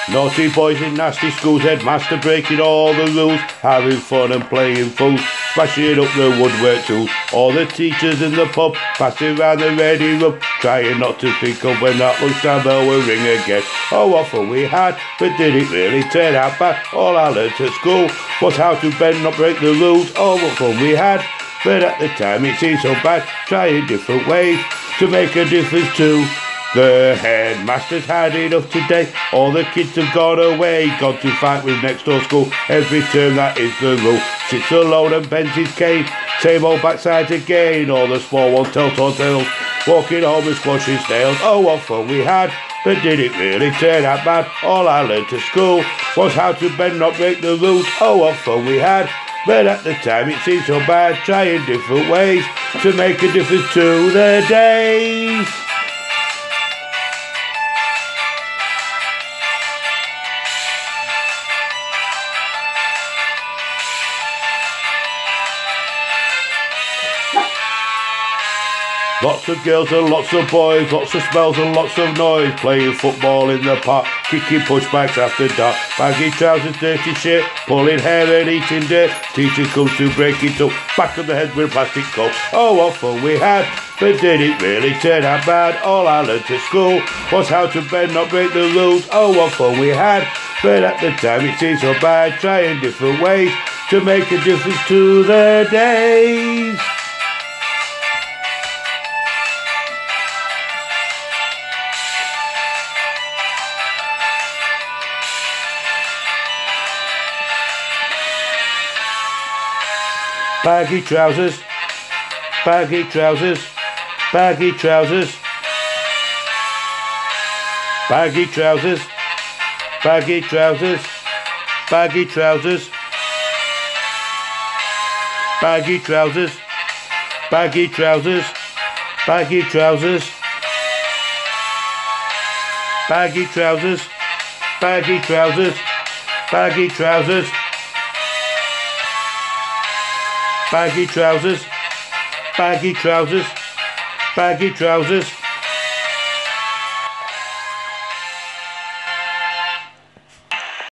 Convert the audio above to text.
Naughty boys in nasty schools, headmaster breaking all the rules, having fun and playing fools, smashing up the woodwork tools. All the teachers in the pub, passing round the ready rub, trying not to think of when that lunchtime bell will ring again. Oh, what fun we had, but did it really turn out bad? All I learnt at school was how to bend, not break the rules. Oh, what fun we had, but at the time it seemed so bad, trying different ways to make a difference too. The headmaster's had enough today. All the kids have gone away, gone to fight with next door school. Every term that is the rule. Sits alone and bends his cane. Same old backsides again. All the small ones tell tall tales, walking home and squashing snails. Oh, what fun we had, but did it really turn out bad? All I learnt at school was how to bend, not break the rules. Oh, what fun we had, but at the time it seemed so bad, trying different ways to make a difference to the days. Lots of girls and lots of boys, lots of smells and lots of noise, playing football in the park, kicking pushbacks after dark, baggy trousers, dirty shit, pulling hair and eating dirt. Teacher comes to break it up, back of the head with a plastic cup. Oh, what fun we had, but did it really turn out bad? All I learnt at school was how to bend, not break the rules. Oh, what fun we had, but at the time it seemed so bad, trying different ways to make a difference to the days. Baggy trousers, baggy trousers, baggy trousers, baggy trousers, baggy trousers, baggy trousers, baggy trousers, baggy trousers, baggy trousers, baggy trousers, baggy trousers, baggy trousers, baggy trousers, baggy trousers, baggy trousers,